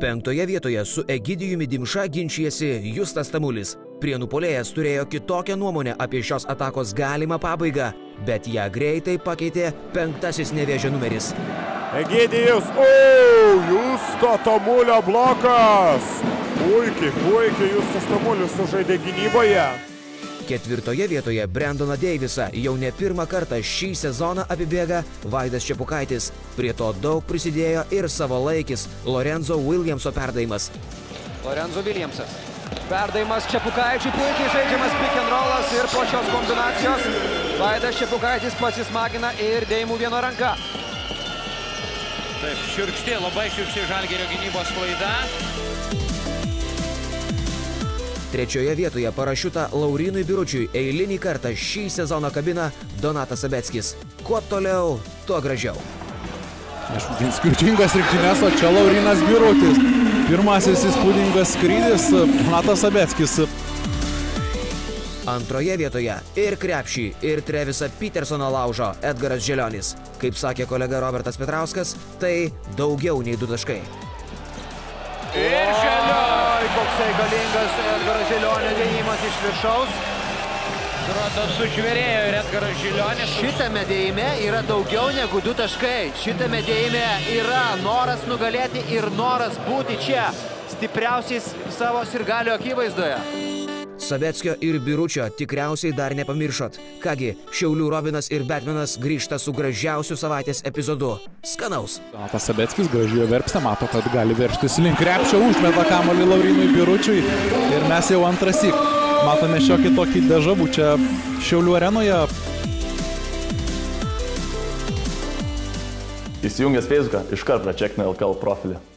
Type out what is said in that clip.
5. vietoje su Egidijumi Dimša ginčijasi Justas Tamulis. Prienų puolėjas turėjo kitokią nuomonę apie šios atakos galimą pabaigą, bet ją greitai pakeitė 5. Nevėžio numeris. Egidijus, Justo Tamulio blokas. Puikiai Justas Tamulis sužaidė gynyboje. 4. vietoje Brendoną Deivisą jau ne pirmą kartą šį sezoną apibėga Vaidas Čepukaitis. Prie to daug prisidėjo ir savalaikis Lorenzo Williamso perdavimas. Lorenzo Williamsas. Perdavimas Čepukaičiui, puikiai žaidžiamas pick and rollas ir po šios kombinacijos Vaidas Čepukaitis pasismagina ir dėjimų viena ranka. Taip, labai šiurkšti Žalgirio gynybos klaida. 3. vietoje parašiutą Laurynui Biručiui eilinį kartą šį sezoną kabina Donatas Sabeckis. Kuo toliau, tuo gražiau. Skirtingas rungtynes, o čia Laurynas Birutis. Pirmasis įspūdingas skrydis Donatas Sabeckis. 2. vietoje ir krepšį, ir Trevisą Petersoną laužo Edgaras Želionis. Kaip sakė kolega Robertas Petrauskas, tai daugiau nei 2 taškai. Ir Želionis, koksai galingas Edgaras Želionio dėjimas iš viršaus. Atrodo, sužvėrėjo ir Edgaras Želionis. Šitame dėjime yra daugiau negu 2 taškai. Šitame dėjime yra noras nugalėti ir noras būti čia, stipriausiais savo sirgalio akivaizdoje. Sabeckio ir Biručio tikriausiai dar nepamiršot. Kągi, Šiaulių Robinas ir Batmanas grįžta su gražiausiu savaitės epizodu. Skanaus! Donatas Sabeckis gražiai verpsta, mato, kad gali veržtis link krepšio, užmeta kamuolį Laurynui Biručiui ir mes jau antrąsyk matome šiokį tokį dežavų čia Šiaulių arenoje. Įsijungęs Facebooką, iškart pračekina LKL profilį.